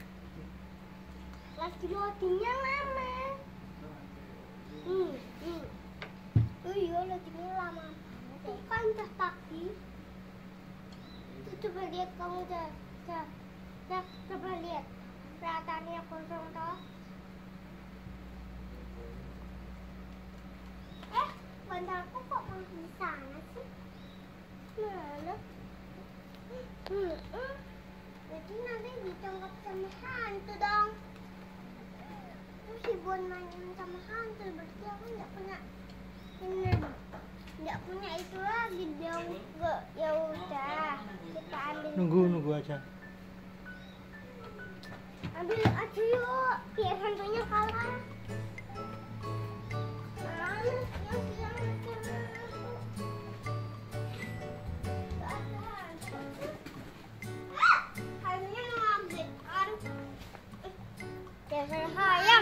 Lagi loadingnya lama. Hmm, hmm. Oh iya, loadingnya lama. Tuh kan udah pagi. Tuh, coba lihat kamu dah, dah, dah, coba lihat. Kelihatannya kosong toh. Eh, bantalku kok mau di sana sih? Mana? Hmm, hmm. Jadi nanti ditangkap sama hantu dong. Terus si Bon main sama hantu, berarti aku nggak punya ini, nggak punya itu lagi dong. Nggak, ya udah kita ambil. Nunggu nunggu aja. Ambil aja yuk, biar hantunya kalah. Mana yang bilang hantu? Nggak ada hantu. Ah, hantunya ngambil kan? Dasar hayam.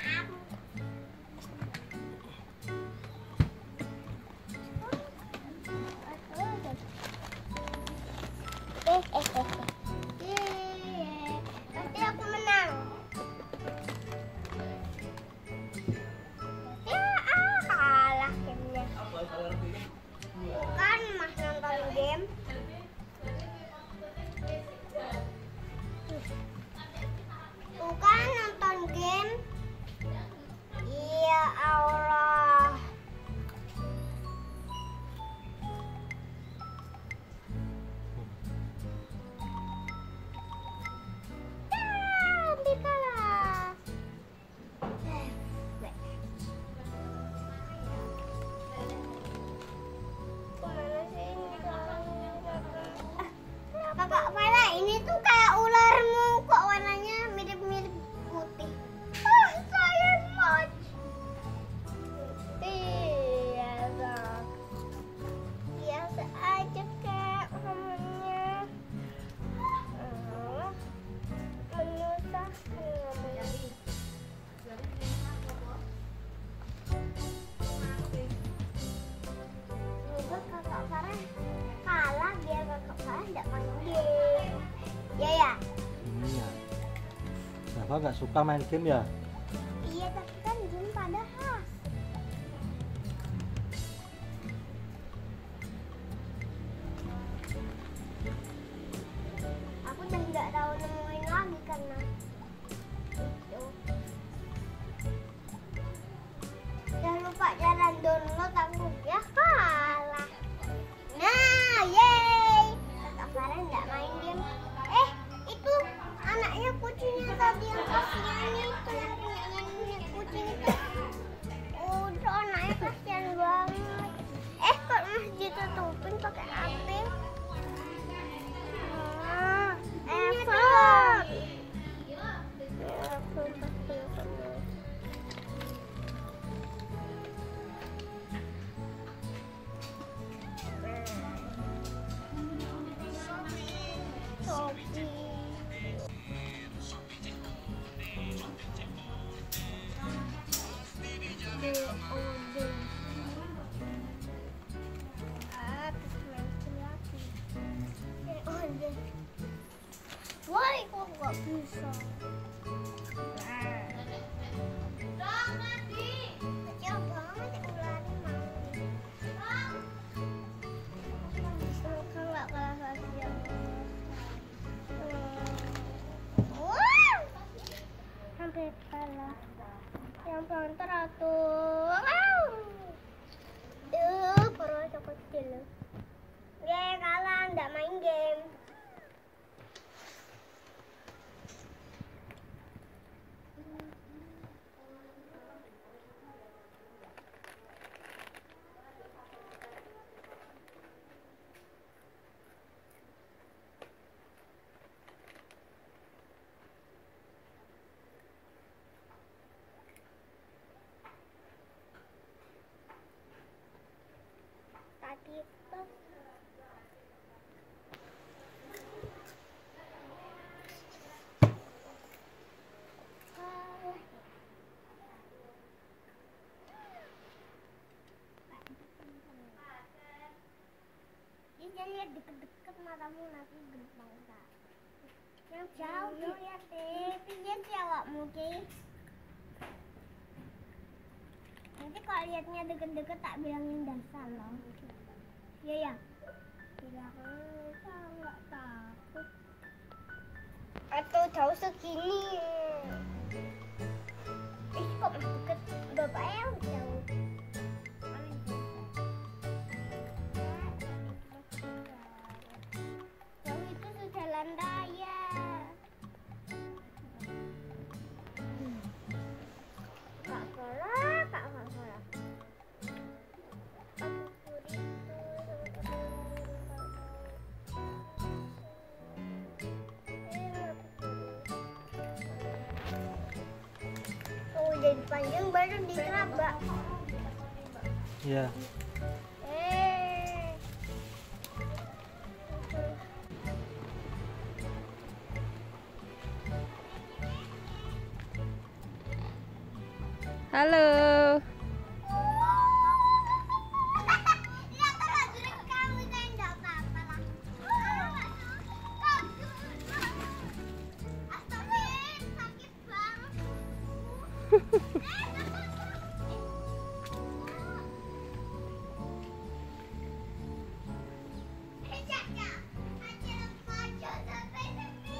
Eh, eh, eh. Yeay, pasti aku menang. Ya, ah, kalah gamenya. Bukan mas nonton game. Bukan nonton game. Ya Allah. Hampir kalah. Kemana sih ini? Kakak Farah, ini tuh kayak ularmu, kok warnanya mirip-mirip putih. Ah, saya mau. Biasa. Biasa aja kak namanya. Ah, menyusahkan namanya. Semoga kakak Farah kalah biar kakak Farah tidak main game. Ya ya. Iya. Kenapa nggak suka main game ya? Iya, tapi kan game pada khas. Aku udah nggak tahu nemuin lagi karena itu. Jangan lupa jalan download aku ya kalah. Nah, yeay. Kakak Farah nggak main game. Eh, itu anaknya kucingnya tadi yang kasihan itu yang punya yang punya kucing itu. Oh, itu anaknya kasihan banget. Eh, kok masih ditutupin pakai H P? Ah, effort. Effort pasti effort. Shopee. The order. Ah, terus lagi. The order. Why kok nggak bisa? Kecil banget ularnya mau. Semoga nggak kalah lagi yang. Wow, hampir kalah. Yang paling teratur. Wow. Duh, perut aku kecil. Yeay, kalah, nggak main game. Tadi itu Dia lihat deket-deket matamu nanti gempang tak. Yang jauh lihat deh, pinggir Awas ya awakmu Ki. Nanti kalau lihatnya deket-deket tak bilangin dasar loh. Iya ya. Bilang saya nggak takut. Atau jauh segini. Ih kok masih deket bapaknya jauh. Jauh itu tuh jalan raya. Kak Farah, Kak Farah. Oh, jadi panjang baru dikerabak. Ya. Eh. Halo. Ya kalau jurus kamu kan enggak apa-apa lah. Astagfirullah, sakit banget. Eh, Caca, aja maju sampai sini.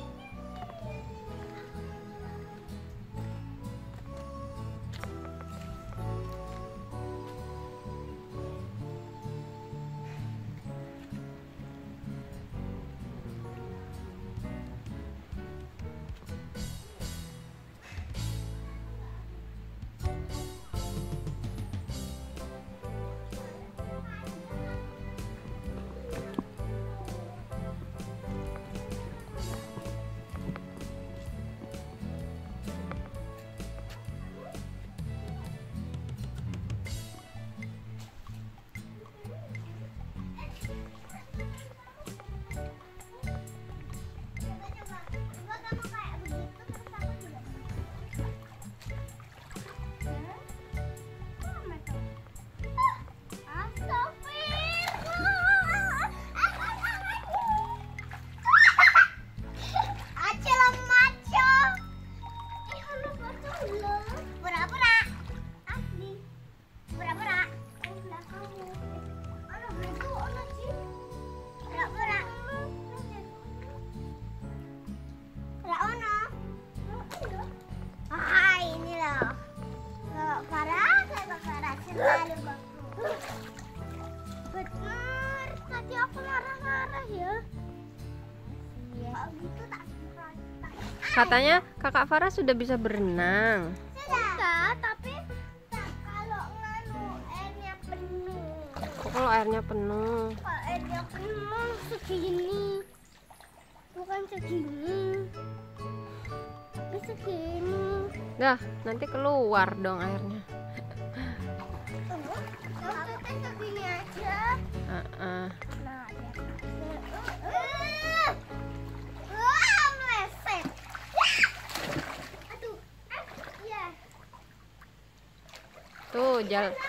Coba-coba, coba kamu kayak begitu terus aku juga. Hah? Kok metal? Ah, astagfirullah. Acel maco. Ih, lu betul loh. Pura-pura. Asli. Pura-pura. Oh, belakangmu. Ano begitu, ano sih? Pura-pura. Pura ono. Ah, ini loh. Kalau Farah, kalau Farah selalu bagus. Benar, tadi aku marah-marah ya. Kalau gitu tak suka. Katanya Kakak Farah sudah bisa berenang. Sudah, tapi tak kalau nganu airnya penuh. Kok kalau airnya penuh? Kalau airnya penuh segini, bukan segini, tapi segini. Dah, nanti keluar dong airnya. Kalau teteh segini aja. Heeh. Nah, ya. Uh, wah, meleset. Aduh, ah, ya. Tuh, jalan